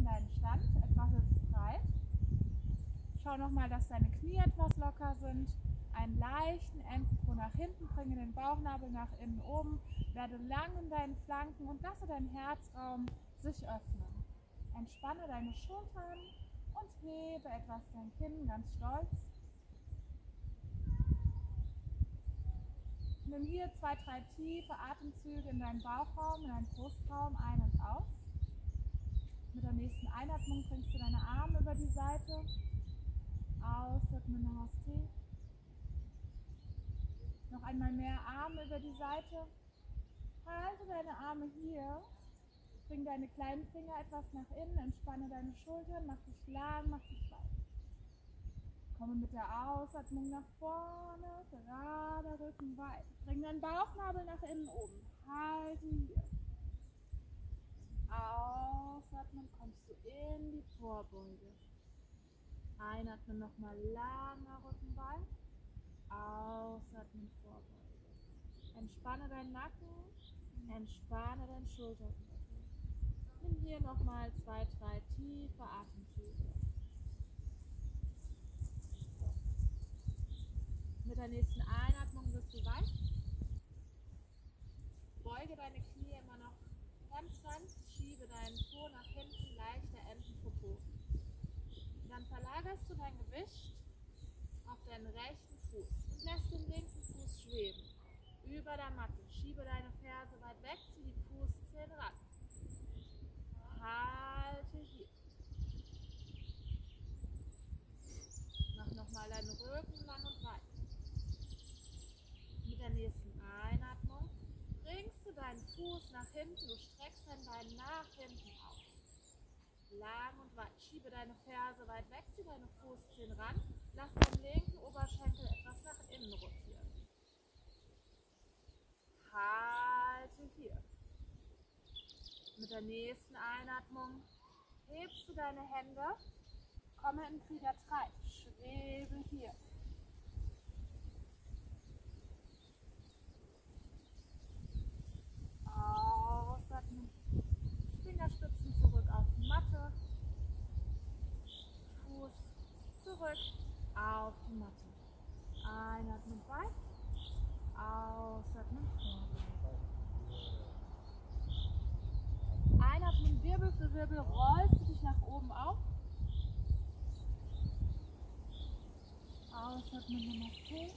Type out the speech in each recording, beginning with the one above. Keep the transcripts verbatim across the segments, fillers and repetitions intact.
deinen Stand, etwa hüftbreit. Schau nochmal, dass deine Knie etwas locker sind. Einen leichten Entenpo nach hinten, bringe den Bauchnabel nach innen oben, werde lang in deinen Flanken und lasse deinen Herzraum sich öffnen. Entspanne deine Schultern und hebe etwas dein Kinn ganz stolz. Nimm hier zwei, drei tiefe Atemzüge in deinen Bauchraum, in deinen Brustraum ein und aus. Mit der nächsten Einatmung bringst du deine Arme über die Seite. Ausatmen, Namaste. Noch einmal mehr Arme über die Seite. Halte deine Arme hier. Bring deine kleinen Finger etwas nach innen. Entspanne deine Schultern. Mach dich lang, mach dich weit. Komme mit der Ausatmung nach vorne. Gerade Rücken weit. Bring deinen Bauchnabel nach innen oben. Halte hier. Ausatmen, kommst du in die Vorbeuge. Einatmen, nochmal langer Rücken weit. Ausatmen, Vorbeuge. Entspanne deinen Nacken, entspanne deinen Schulterknochen. Nimm hier nochmal zwei, drei tiefe Atemzüge. Mit der nächsten Einatmung wirst du weit. Beuge deine Knie immer noch ganz sanft, schiebe deinen Po nach hinten, leichter Entenpopo. Dann verlagerst du dein Gewicht auf deinen rechten Fuß und lässt den linken Fuß schweben. Über der Matte. Schiebe deine Ferse weit weg, zieh die Fußzehen ran. Halte hier. Mach nochmal deinen Rücken lang und weit. Mit der nächsten Einatmung bringst du deinen Fuß nach hinten, du streckst dein Bein nach hinten aus. Lang und weit. Schiebe deine Ferse weit weg, zieh deine Fußzehen ran. Lass deinen linken Oberschenkel etwas nach innen rotieren. Halte hier. Mit der nächsten Einatmung hebst du deine Hände. Komme in Krieger drei. Schwebe hier. Ausatmen. Fingerspitzen zurück auf die Matte. Fuß zurück auf die Matte. Einatmen weit. Ausatmen vorbeugen. Einatmen Wirbel für Wirbel, rollst du dich nach oben auf. Ausatmen Namaste.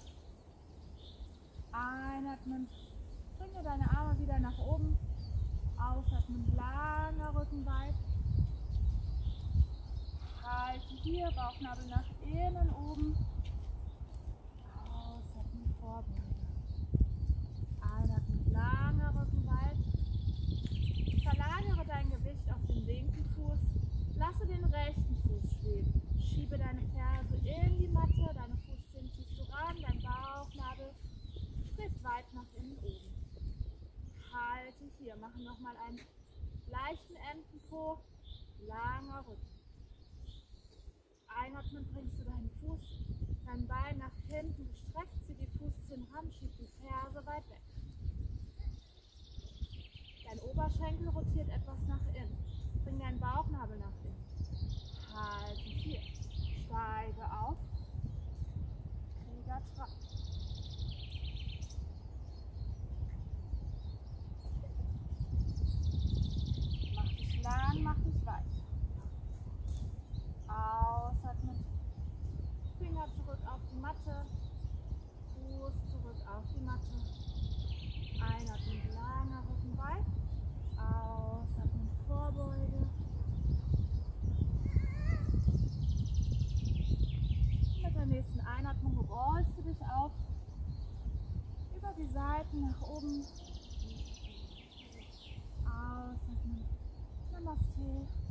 Einatmen, bringe deine Arme wieder nach oben. Ausatmen, langer Rücken weit. Halte hier, Bauchnabel nach innen oben. Ausatmen, Vorbeuge. Einatmen, langer Rücken weit. Verlagere dein Gewicht auf den linken Fuß. Lasse den rechten Fuß schweben. Schiebe deine Ferse in die Matte. Deine Fußzehen ziehst du ran. Dein Bauchnabel strebt weit nach innen oben. Halte hier. Mache nochmal einen leichten Entenpo. Langer Rücken. Einatmen bringst du deinen Fuß, dein Bein nach hinten gestreckt, zieh die Fußzehen ran, schieb die Ferse weit weg. Dein Oberschenkel rotiert etwas nach innen. Bring deinen Bauchnabel nach innen. Halte hier. Steige auf. Krieger drei. Mach dich lang, mach dich weit. Ausatmen. Finger zurück auf die Matte. Fuß zurück auf die Matte. Einatmen, langer Rücken weit. Ausatmen, Vorbeuge. Mit der nächsten Einatmung rollst du dich auf. Über die Seiten nach oben. Ausatmen. Namaste.